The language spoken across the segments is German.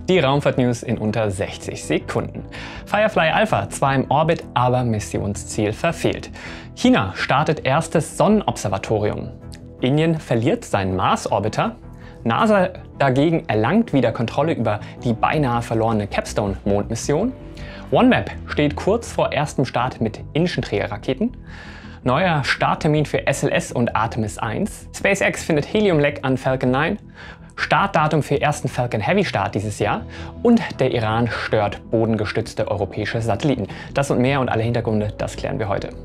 Die Raumfahrt-News in unter 60 Sekunden. Firefly Alpha zwar im Orbit, aber Missionsziel verfehlt. China startet erstes Sonnenobservatorium. Indien verliert seinen Mars-Orbiter. NASA dagegen erlangt wieder Kontrolle über die beinahe verlorene Capstone-Mondmission. OneWeb steht kurz vor erstem Start mit indischen Trägerraketen. Neuer Starttermin für SLS und Artemis 1. SpaceX findet Helium-Leck an Falcon 9. Startdatum für ersten Falcon Heavy Start dieses Jahr. Und der Iran stört bodengestützte europäische Satelliten. Das und mehr und alle Hintergründe, das klären wir heute.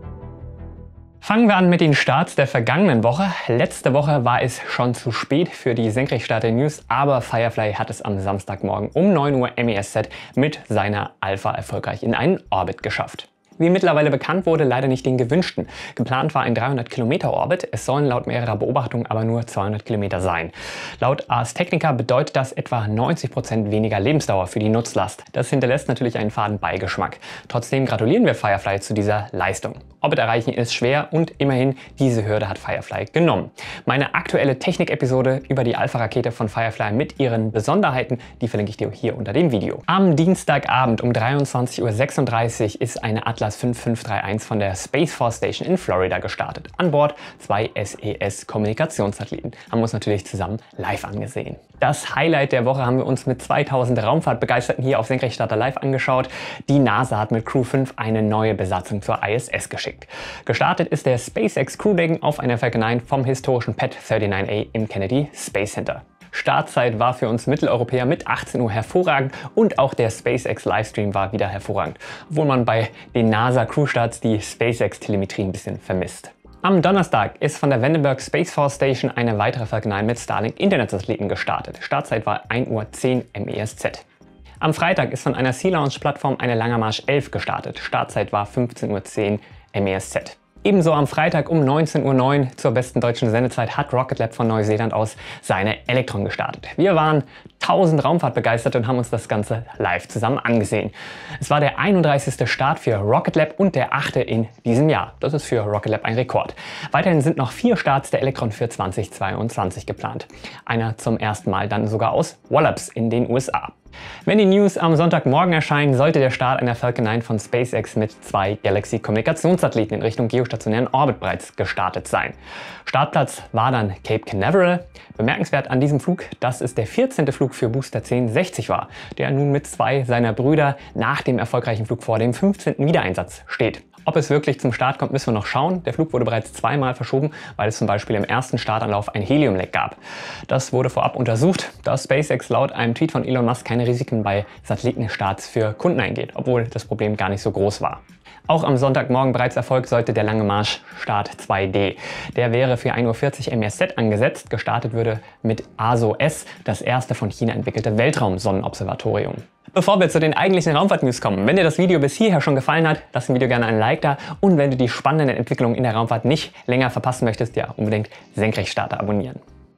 Fangen wir an mit den Starts der vergangenen Woche. Letzte Woche war es schon zu spät für die Senkrechtstarter-News, aber Firefly hat es am Samstagmorgen um 9 Uhr MESZ mit seiner Alpha erfolgreich in einen Orbit geschafft. Wie mittlerweile bekannt wurde, leider nicht den gewünschten. Geplant war ein 300 Kilometer Orbit, es sollen laut mehrerer Beobachtungen aber nur 200 Kilometer sein. Laut Ars Technica bedeutet das etwa 90% weniger Lebensdauer für die Nutzlast. Das hinterlässt natürlich einen faden Beigeschmack. Trotzdem gratulieren wir Firefly zu dieser Leistung. Orbit erreichen ist schwer und immerhin diese Hürde hat Firefly genommen. Meine aktuelle Technik-Episode über die Alpha-Rakete von Firefly mit ihren Besonderheiten, die verlinke ich dir hier unter dem Video. Am Dienstagabend um 23:36 Uhr ist eine Atlas 5531 von der Space Force Station in Florida gestartet. An Bord 2 SES-Kommunikationssatelliten. Haben wir uns natürlich zusammen live angesehen. Das Highlight der Woche haben wir uns mit 2000 Raumfahrtbegeisterten hier auf Senkrechtstarter Live angeschaut. Die NASA hat mit Crew 5 eine neue Besatzung zur ISS geschickt. Gestartet ist der SpaceX Crew Dragon auf einer Falcon 9 vom historischen Pad 39A im Kennedy Space Center. Startzeit war für uns Mitteleuropäer mit 18 Uhr hervorragend und auch der SpaceX Livestream war wieder hervorragend, obwohl man bei den NASA Crew Starts die SpaceX Telemetrie ein bisschen vermisst. Am Donnerstag ist von der Vandenberg Space Force Station eine weitere Falcon 9 mit Starlink Internetsatelliten gestartet. Startzeit war 1:10 Uhr MESZ. Am Freitag ist von einer Sea Launch Plattform eine Langer Marsch 11 gestartet. Startzeit war 15:10 Uhr MESZ. Ebenso am Freitag um 19:09 Uhr zur besten deutschen Sendezeit hat Rocket Lab von Neuseeland aus seine Electron gestartet. Wir waren 1000 Raumfahrtbegeisterte und haben uns das Ganze live zusammen angesehen. Es war der 31. Start für Rocket Lab und der 8. in diesem Jahr. Das ist für Rocket Lab ein Rekord. Weiterhin sind noch 4 Starts der Electron für 2022 geplant. Einer zum ersten Mal dann sogar aus Wallops in den USA. Wenn die News am Sonntagmorgen erscheinen, sollte der Start einer Falcon 9 von SpaceX mit 2 Galaxy-Kommunikationssatelliten in Richtung geostationären Orbit bereits gestartet sein. Startplatz war dann Cape Canaveral. Bemerkenswert an diesem Flug, dass es der 14. Flug für Booster 1060 war, der nun mit 2 seiner Brüder nach dem erfolgreichen Flug vor dem 15. Wiedereinsatz steht. Ob es wirklich zum Start kommt, müssen wir noch schauen. Der Flug wurde bereits 2-mal verschoben, weil es zum Beispiel im ersten Startanlauf ein Heliumleck gab. Das wurde vorab untersucht, da SpaceX laut einem Tweet von Elon Musk keine Risiken bei Satellitenstarts für Kunden eingeht, obwohl das Problem gar nicht so groß war. Auch am Sonntagmorgen bereits erfolgt sollte der Lange Marsch Start 2D. Der wäre für 1:40 Uhr MESZ angesetzt. Gestartet würde mit ASO-S, das erste von China entwickelte Weltraum-Sonnenobservatorium. Bevor wir zu den eigentlichen Raumfahrt-News kommen, wenn dir das Video bis hierher schon gefallen hat, lass dem Video gerne ein Like da und wenn du die spannenden Entwicklungen in der Raumfahrt nicht länger verpassen möchtest, ja unbedingt Senkrechtstarter abonnieren.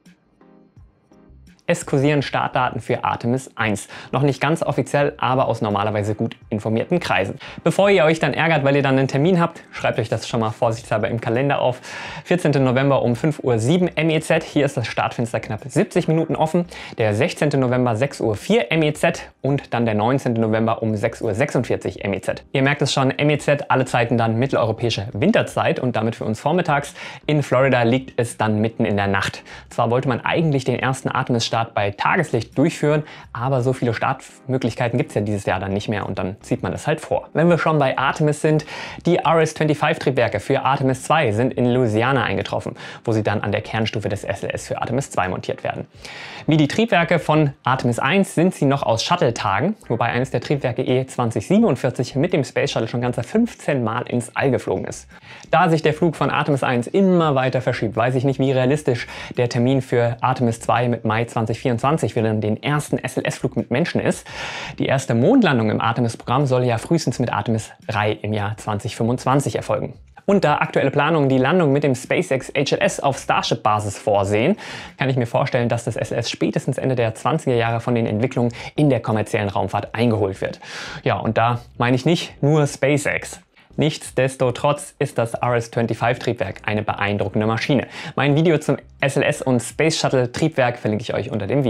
Es kursieren Startdaten für Artemis 1. Noch nicht ganz offiziell, aber aus normalerweise gut informierten Kreisen. Bevor ihr euch dann ärgert, weil ihr dann einen Termin habt, schreibt euch das schon mal vorsichtshalber im Kalender auf. 14. November um 5:07 Uhr MEZ. Hier ist das Startfenster knapp 70 Minuten offen. Der 16. November 6:04 Uhr MEZ und dann der 19. November um 6:46 Uhr MEZ. Ihr merkt es schon, MEZ alle Zeiten dann mitteleuropäische Winterzeit und damit für uns vormittags. In Florida liegt es dann mitten in der Nacht. Zwar wollte man eigentlich den ersten Artemis-Start bei Tageslicht durchführen, aber so viele Startmöglichkeiten gibt es ja dieses Jahr dann nicht mehr und dann zieht man das halt vor. Wenn wir schon bei Artemis sind, die RS-25-Triebwerke für Artemis 2 sind in Louisiana eingetroffen, wo sie dann an der Kernstufe des SLS für Artemis 2 montiert werden. Wie die Triebwerke von Artemis 1 sind sie noch aus Shuttle-Tagen, wobei eines der Triebwerke E2047 mit dem Space Shuttle schon ganze 15 Mal ins All geflogen ist. Da sich der Flug von Artemis 1 immer weiter verschiebt, weiß ich nicht, wie realistisch der Termin für Artemis 2 mit Mai 2024 für den ersten SLS-Flug mit Menschen ist. Die erste Mondlandung im Artemis-Programm soll ja frühestens mit Artemis 3 im Jahr 2025 erfolgen. Und da aktuelle Planungen die Landung mit dem SpaceX HLS auf Starship-Basis vorsehen, kann ich mir vorstellen, dass das SLS spätestens Ende der 20er Jahre von den Entwicklungen in der kommerziellen Raumfahrt eingeholt wird. Ja, und da meine ich nicht nur SpaceX. Nichtsdestotrotz ist das RS-25-Triebwerk eine beeindruckende Maschine. Mein Video zum SLS und Space Shuttle Triebwerk verlinke ich euch unter dem Video.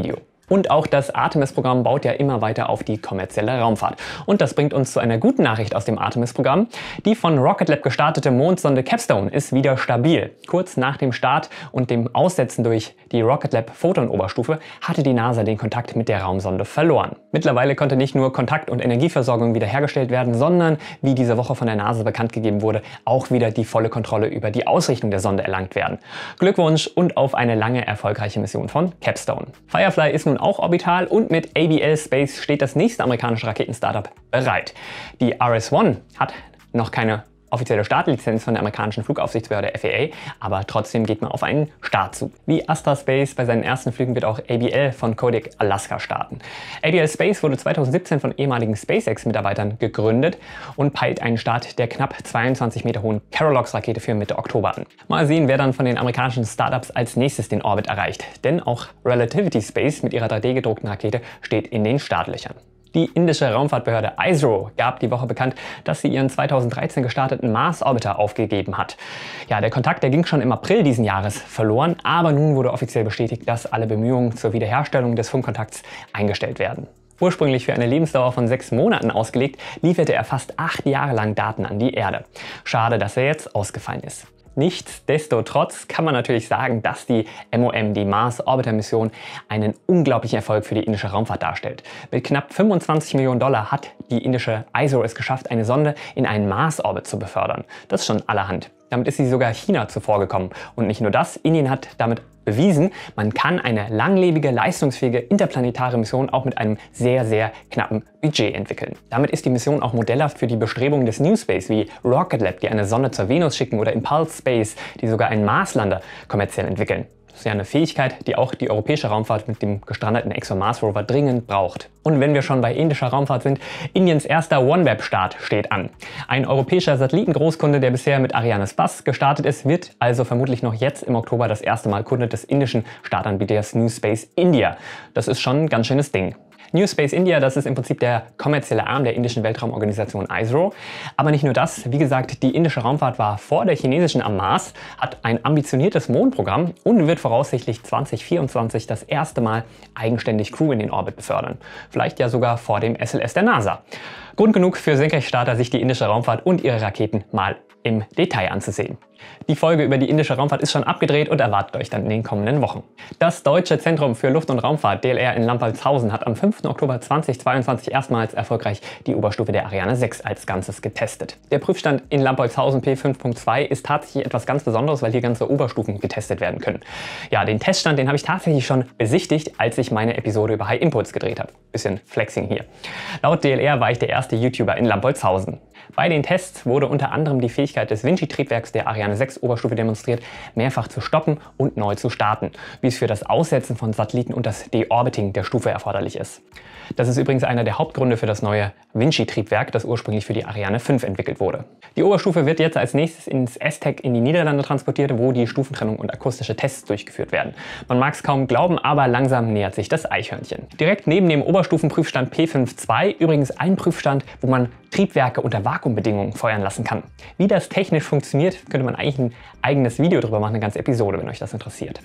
Und auch das Artemis-Programm baut ja immer weiter auf die kommerzielle Raumfahrt. Und das bringt uns zu einer guten Nachricht aus dem Artemis-Programm. Die von Rocket Lab gestartete Mondsonde Capstone ist wieder stabil. Kurz nach dem Start und dem Aussetzen durch die Rocket Lab Photon-Oberstufe hatte die NASA den Kontakt mit der Raumsonde verloren. Mittlerweile konnte nicht nur Kontakt und Energieversorgung wiederhergestellt werden, sondern, wie diese Woche von der NASA bekannt gegeben wurde, auch wieder die volle Kontrolle über die Ausrichtung der Sonde erlangt werden. Glückwunsch und auf eine lange erfolgreiche Mission von Capstone. Firefly ist nun auch orbital und mit ABL Space steht das nächste amerikanische Raketen-Startup bereit. Die RS-1 hat noch keine offizielle Startlizenz von der amerikanischen Flugaufsichtsbehörde FAA, aber trotzdem geht man auf einen Start zu. Wie Astra Space bei seinen ersten Flügen wird auch ABL von Kodiak Alaska starten. ABL Space wurde 2017 von ehemaligen SpaceX-Mitarbeitern gegründet und peilt einen Start der knapp 22 Meter hohen Kerolox-Rakete für Mitte Oktober an. Mal sehen, wer dann von den amerikanischen Startups als nächstes den Orbit erreicht, denn auch Relativity Space mit ihrer 3D-gedruckten Rakete steht in den Startlöchern. Die indische Raumfahrtbehörde ISRO gab die Woche bekannt, dass sie ihren 2013 gestarteten Mars-Orbiter aufgegeben hat. Ja, der Kontakt, der ging schon im April diesen Jahres verloren, aber nun wurde offiziell bestätigt, dass alle Bemühungen zur Wiederherstellung des Funkkontakts eingestellt werden. Ursprünglich für eine Lebensdauer von 6 Monaten ausgelegt, lieferte er fast 8 Jahre lang Daten an die Erde. Schade, dass er jetzt ausgefallen ist. Nichtsdestotrotz kann man natürlich sagen, dass die MOM, die Mars-Orbiter-Mission, einen unglaublichen Erfolg für die indische Raumfahrt darstellt. Mit knapp 25 Millionen Dollar hat die indische ISRO es geschafft, eine Sonde in einen Mars-Orbit zu befördern. Das ist schon allerhand. Damit ist sie sogar China zuvorgekommen. Und nicht nur das, Indien hat damit bewiesen, man kann eine langlebige, leistungsfähige interplanetare Mission auch mit einem sehr, sehr knappen Budget entwickeln. Damit ist die Mission auch modellhaft für die Bestrebungen des New Space wie Rocket Lab, die eine Sonde zur Venus schicken, oder Impulse Space, die sogar einen Marslander kommerziell entwickeln. Das ist ja eine Fähigkeit, die auch die europäische Raumfahrt mit dem gestrandeten ExoMars Rover dringend braucht. Und wenn wir schon bei indischer Raumfahrt sind, Indiens erster OneWeb-Start steht an. Ein europäischer Satellitengroßkunde, der bisher mit Arianespace gestartet ist, wird also vermutlich noch jetzt im Oktober das erste Mal Kunde des indischen Startanbieters New Space India. Das ist schon ein ganz schönes Ding. New Space India, das ist im Prinzip der kommerzielle Arm der indischen Weltraumorganisation ISRO. Aber nicht nur das, wie gesagt, die indische Raumfahrt war vor der chinesischen am Mars, hat ein ambitioniertes Mondprogramm und wird voraussichtlich 2024 das erste Mal eigenständig Crew in den Orbit befördern. Vielleicht ja sogar vor dem SLS der NASA. Grund genug für Senkrechtstarter, sich die indische Raumfahrt und ihre Raketen mal im Detail anzusehen. Die Folge über die indische Raumfahrt ist schon abgedreht und erwartet euch dann in den kommenden Wochen. Das Deutsche Zentrum für Luft- und Raumfahrt, DLR in Lampertshausen, hat am 5. Oktober 2022 erstmals erfolgreich die Oberstufe der Ariane 6 als Ganzes getestet. Der Prüfstand in Lampertshausen P5.2 ist tatsächlich etwas ganz Besonderes, weil hier ganze Oberstufen getestet werden können. Ja, den Teststand, den habe ich tatsächlich schon besichtigt, als ich meine Episode über High Impulse gedreht habe. Bisschen Flexing hier. Laut DLR war ich der erste YouTuber in Lampertshausen. Bei den Tests wurde unter anderem die Fähigkeit des Vinci-Triebwerks der Ariane 6 Oberstufe demonstriert, mehrfach zu stoppen und neu zu starten, wie es für das Aussetzen von Satelliten und das Deorbiting der Stufe erforderlich ist. Das ist übrigens einer der Hauptgründe für das neue Vinci-Triebwerk, das ursprünglich für die Ariane 5 entwickelt wurde. Die Oberstufe wird jetzt als nächstes ins ESTEC in die Niederlande transportiert, wo die Stufentrennung und akustische Tests durchgeführt werden. Man mag es kaum glauben, aber langsam nähert sich das Eichhörnchen. Direkt neben dem Oberstufenprüfstand P5.2 übrigens ein Prüfstand, wo man Triebwerke unter Vakuumbedingungen feuern lassen kann. Wie das technisch funktioniert, könnte man eigentlich ein eigenes Video drüber machen, eine ganze Episode, wenn euch das interessiert.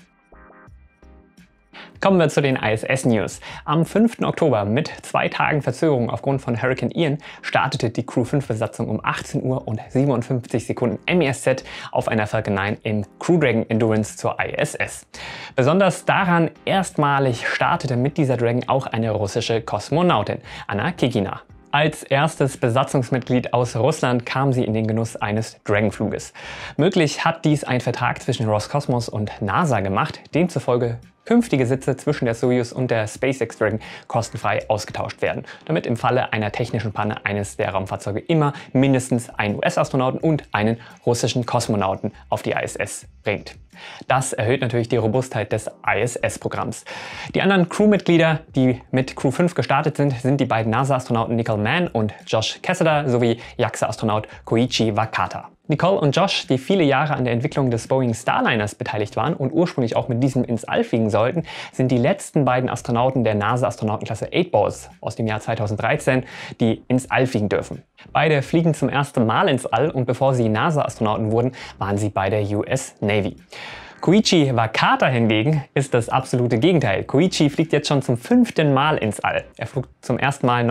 Kommen wir zu den ISS-News. Am 5. Oktober mit 2 Tagen Verzögerung aufgrund von Hurricane Ian startete die Crew 5-Besatzung um 18 Uhr und 57 Sekunden MESZ auf einer Falcon 9 im Crew Dragon Endurance zur ISS. Besonders daran erstmalig startete mit dieser Dragon auch eine russische Kosmonautin, Anna Kikina. Als erstes Besatzungsmitglied aus Russland kam sie in den Genuss eines Dragon-Fluges. Möglich hat dies ein Vertrag zwischen Roskosmos und NASA gemacht, demzufolge künftige Sitze zwischen der Soyuz und der SpaceX Dragon kostenfrei ausgetauscht werden, damit im Falle einer technischen Panne eines der Raumfahrzeuge immer mindestens einen US-Astronauten und einen russischen Kosmonauten auf die ISS bringt. Das erhöht natürlich die Robustheit des ISS-Programms. Die anderen Crewmitglieder, die mit Crew 5 gestartet sind die beiden NASA-Astronauten Nicole Mann und Josh Cassidy sowie JAXA-Astronaut Koichi Wakata. Nicole und Josh, die viele Jahre an der Entwicklung des Boeing Starliners beteiligt waren und ursprünglich auch mit diesem ins All fliegen sollten, sind die letzten beiden Astronauten der NASA-Astronautenklasse 8 Balls aus dem Jahr 2013, die ins All fliegen dürfen. Beide fliegen zum ersten Mal ins All und bevor sie NASA-Astronauten wurden, waren sie bei der US Navy. Koichi Wakata hingegen ist das absolute Gegenteil. Koichi fliegt jetzt schon zum 5. Mal ins All. Er flog zum ersten Mal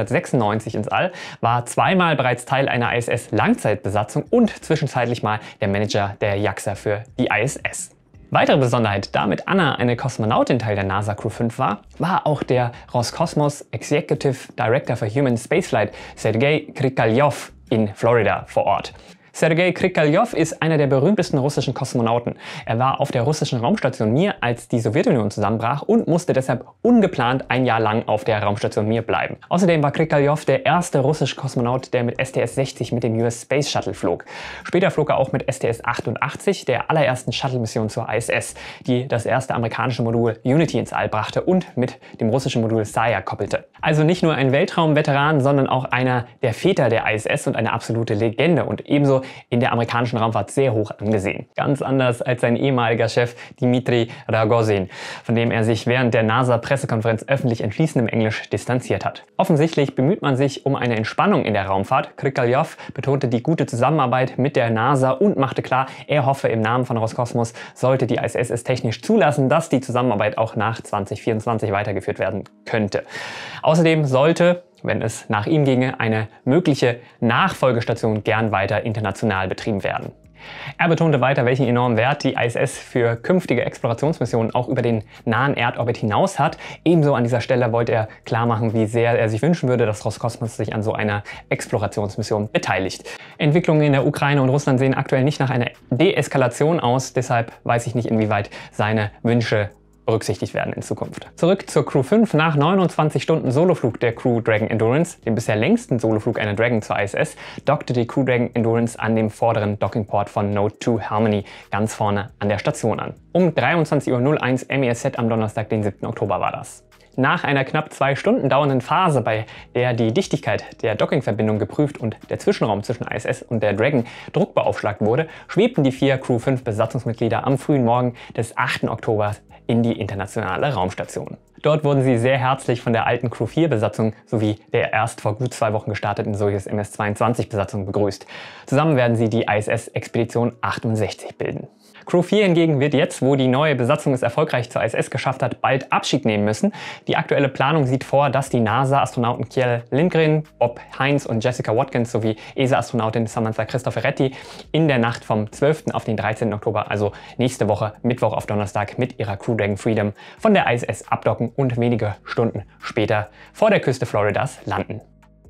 1996 ins All, war zweimal bereits Teil einer ISS-Langzeitbesatzung und zwischenzeitlich mal der Manager der JAXA für die ISS. Weitere Besonderheit, da mit Anna eine Kosmonautin Teil der NASA Crew 5 war auch der Roskosmos Executive Director for Human Spaceflight Sergei Krikalev in Florida vor Ort. Sergei Krikalev ist einer der berühmtesten russischen Kosmonauten. Er war auf der russischen Raumstation Mir, als die Sowjetunion zusammenbrach und musste deshalb ungeplant ein Jahr lang auf der Raumstation Mir bleiben. Außerdem war Krikalev der erste russische Kosmonaut, der mit STS-60 mit dem US Space Shuttle flog. Später flog er auch mit STS-88, der allerersten Shuttle-Mission zur ISS, die das erste amerikanische Modul Unity ins All brachte und mit dem russischen Modul Saya koppelte. Also nicht nur ein Weltraumveteran, sondern auch einer der Väter der ISS und eine absolute Legende und ebenso in der amerikanischen Raumfahrt sehr hoch angesehen. Ganz anders als sein ehemaliger Chef Dmitri Rogozin, von dem er sich während der NASA-Pressekonferenz öffentlich in fließendem Englisch distanziert hat. Offensichtlich bemüht man sich um eine Entspannung in der Raumfahrt. Krikalev betonte die gute Zusammenarbeit mit der NASA und machte klar, er hoffe im Namen von Roskosmos, sollte die ISS es technisch zulassen, dass die Zusammenarbeit auch nach 2024 weitergeführt werden könnte. Außerdem sollte, wenn es nach ihm ginge, eine mögliche Nachfolgestation gern weiter international betrieben werden. Er betonte weiter, welchen enormen Wert die ISS für künftige Explorationsmissionen auch über den nahen Erdorbit hinaus hat. Ebenso an dieser Stelle wollte er klar machen, wie sehr er sich wünschen würde, dass Roskosmos sich an so einer Explorationsmission beteiligt. Entwicklungen in der Ukraine und Russland sehen aktuell nicht nach einer Deeskalation aus, deshalb weiß ich nicht, inwieweit seine Wünsche berücksichtigt werden in Zukunft. Zurück zur Crew 5. Nach 29 Stunden Soloflug der Crew Dragon Endurance, dem bisher längsten Soloflug einer Dragon zur ISS, dockte die Crew Dragon Endurance an dem vorderen Dockingport von Node 2 Harmony ganz vorne an der Station an. Um 23:01 Uhr MESZ am Donnerstag, den 7. Oktober war das. Nach einer knapp 2 Stunden dauernden Phase, bei der die Dichtigkeit der Dockingverbindung geprüft und der Zwischenraum zwischen ISS und der Dragon druckbeaufschlagt wurde, schwebten die 4 Crew 5 Besatzungsmitglieder am frühen Morgen des 8. Oktober in die internationale Raumstation. Dort wurden sie sehr herzlich von der alten Crew 4 Besatzung sowie der erst vor gut 2 Wochen gestarteten Soyuz MS-22 Besatzung begrüßt. Zusammen werden sie die ISS-Expedition 68 bilden. Crew 4 hingegen wird jetzt, wo die neue Besatzung es erfolgreich zur ISS geschafft hat, bald Abschied nehmen müssen. Die aktuelle Planung sieht vor, dass die NASA-Astronauten Kjell Lindgren, Bob Hines und Jessica Watkins sowie ESA-Astronautin Samantha Cristoforetti in der Nacht vom 12. auf den 13. Oktober, also nächste Woche, Mittwoch auf Donnerstag, mit ihrer Crew Dragon Freedom von der ISS abdocken und wenige Stunden später vor der Küste Floridas landen.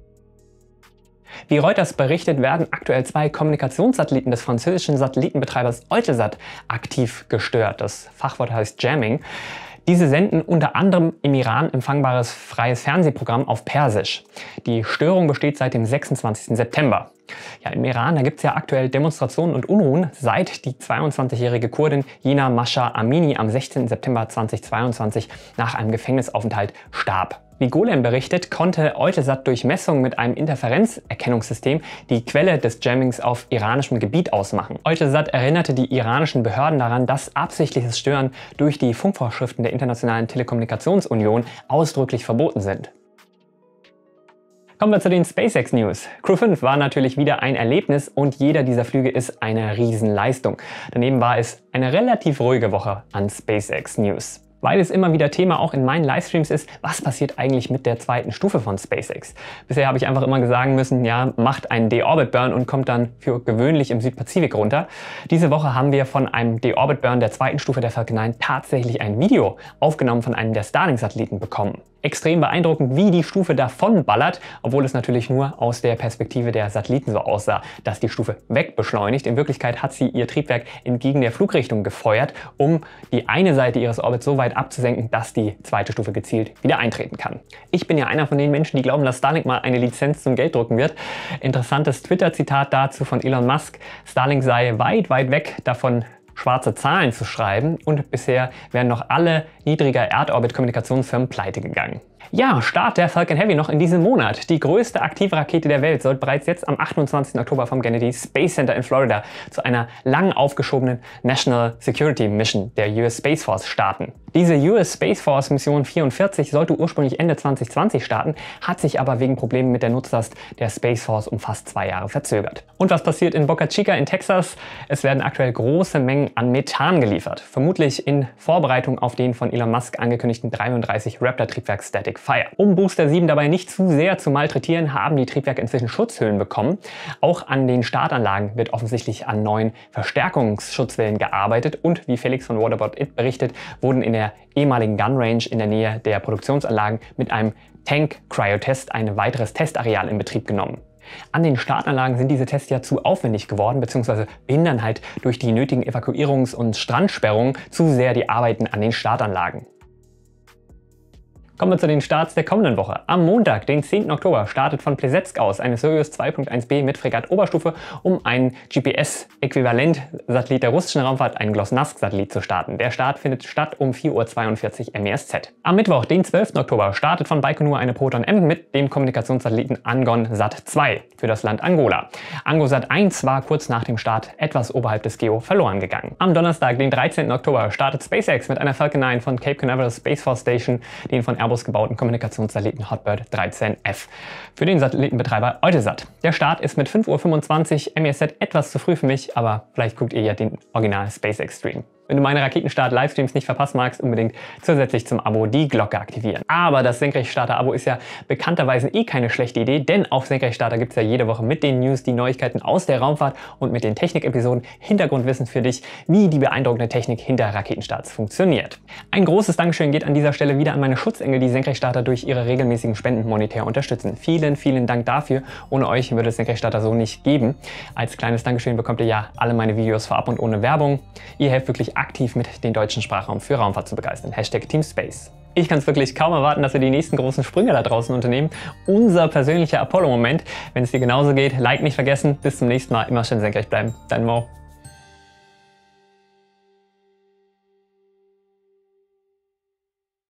Wie Reuters berichtet, werden aktuell 2 Kommunikationssatelliten des französischen Satellitenbetreibers Eutelsat aktiv gestört. Das Fachwort heißt Jamming. Diese senden unter anderem im Iran empfangbares freies Fernsehprogramm auf Persisch. Die Störung besteht seit dem 26. September. Ja, im Iran, da gibt es ja aktuell Demonstrationen und Unruhen, seit die 22-jährige Kurdin Jina Masha Amini am 16. September 2022 nach einem Gefängnisaufenthalt starb. Wie Golem berichtet, konnte Eutelsat durch Messungen mit einem Interferenzerkennungssystem die Quelle des Jammings auf iranischem Gebiet ausmachen. Eutelsat erinnerte die iranischen Behörden daran, dass absichtliches Stören durch die Funkvorschriften der Internationalen Telekommunikationsunion ausdrücklich verboten sind. Kommen wir zu den SpaceX News. Crew 5 war natürlich wieder ein Erlebnis und jeder dieser Flüge ist eine Riesenleistung. Daneben war es eine relativ ruhige Woche an SpaceX News. Weil es immer wieder Thema auch in meinen Livestreams ist, was passiert eigentlich mit der zweiten Stufe von SpaceX? Bisher habe ich einfach immer sagen müssen, ja, macht einen De-Orbit-Burn und kommt dann für gewöhnlich im Südpazifik runter. Diese Woche haben wir von einem De-Orbit-Burn der zweiten Stufe der Falcon 9 tatsächlich ein Video aufgenommen von einem der Starlink-Satelliten bekommen. Extrem beeindruckend, wie die Stufe davon ballert, obwohl es natürlich nur aus der Perspektive der Satelliten so aussah, dass die Stufe wegbeschleunigt. In Wirklichkeit hat sie ihr Triebwerk entgegen der Flugrichtung gefeuert, um die eine Seite ihres Orbits so weit abzusenken, dass die zweite Stufe gezielt wieder eintreten kann. Ich bin ja einer von den Menschen, die glauben, dass Starlink mal eine Lizenz zum Geld drucken wird. Interessantes Twitter-Zitat dazu von Elon Musk: Starlink sei weit, weit weg davon, schwarze Zahlen zu schreiben, und bisher wären noch alle niedriger Erdorbit-Kommunikationsfirmen pleite gegangen. Ja, Start der Falcon Heavy noch in diesem Monat. Die größte aktive Rakete der Welt soll bereits jetzt am 28. Oktober vom Kennedy Space Center in Florida zu einer lang aufgeschobenen National Security Mission der US Space Force starten. Diese US Space Force Mission 44 sollte ursprünglich Ende 2020 starten, hat sich aber wegen Problemen mit der Nutzlast der Space Force um fast 2 Jahre verzögert. Und was passiert in Boca Chica in Texas? Es werden aktuell große Mengen an Methan geliefert, vermutlich in Vorbereitung auf den von Elon Musk angekündigten 33 Raptor-Triebwerk Static Fire. Um Booster 7 dabei nicht zu sehr zu malträtieren, haben die Triebwerke inzwischen Schutzhüllen bekommen. Auch an den Startanlagen wird offensichtlich an neuen Verstärkungsschutzwellen gearbeitet und wie Felix von What About It berichtet, wurden in der ehemaligen Gun Range in der Nähe der Produktionsanlagen mit einem Tank-Cryo-Test ein weiteres Testareal in Betrieb genommen. An den Startanlagen sind diese Tests ja zu aufwendig geworden bzw. behindern halt durch die nötigen Evakuierungs- und Strandsperrungen zu sehr die Arbeiten an den Startanlagen. Kommen wir zu den Starts der kommenden Woche. Am Montag, den 10. Oktober, startet von Plesetsk aus eine Soyuz 2.1b mit Fregatt-Oberstufe, um einen GPS-Äquivalent-Satellit der russischen Raumfahrt, einen GLONASS-Satellit, zu starten. Der Start findet statt um 4:42 Uhr MESZ. Am Mittwoch, den 12. Oktober, startet von Baikonur eine Proton-M mit dem Kommunikationssatelliten ANGON-SAT-2 für das Land Angola. ANGOSAT 1 war kurz nach dem Start etwas oberhalb des Geo verloren gegangen. Am Donnerstag, den 13. Oktober, startet SpaceX mit einer Falcon 9 von Cape Canaveral Space Force Station, den von Airbus gebauten Kommunikationssatelliten Hotbird 13F für den Satellitenbetreiber Eutelsat. Der Start ist mit 5:25 Uhr MESZ etwas zu früh für mich, aber vielleicht guckt ihr ja den Original SpaceX-Stream. Wenn du meine Raketenstart-Livestreams nicht verpassen magst, unbedingt zusätzlich zum Abo die Glocke aktivieren. Aber das Senkrechtstarter-Abo ist ja bekannterweise eh keine schlechte Idee, denn auf Senkrechtstarter gibt es ja jede Woche mit den News die Neuigkeiten aus der Raumfahrt und mit den Technik-Episoden Hintergrundwissen für dich, wie die beeindruckende Technik hinter Raketenstarts funktioniert. Ein großes Dankeschön geht an dieser Stelle wieder an meine Schutzengel, die Senkrechtstarter durch ihre regelmäßigen Spenden monetär unterstützen. Vielen, vielen Dank dafür. Ohne euch würde es Senkrechtstarter so nicht geben. Als kleines Dankeschön bekommt ihr ja alle meine Videos vorab und ohne Werbung. Ihr helft wirklich aktiv mit, den deutschen Sprachraum für Raumfahrt zu begeistern. #TeamSpace. Ich kann es wirklich kaum erwarten, dass wir die nächsten großen Sprünge da draußen unternehmen. Unser persönlicher Apollo-Moment. Wenn es dir genauso geht, Like nicht vergessen. Bis zum nächsten Mal. Immer schön senkrecht bleiben. Dein Mo.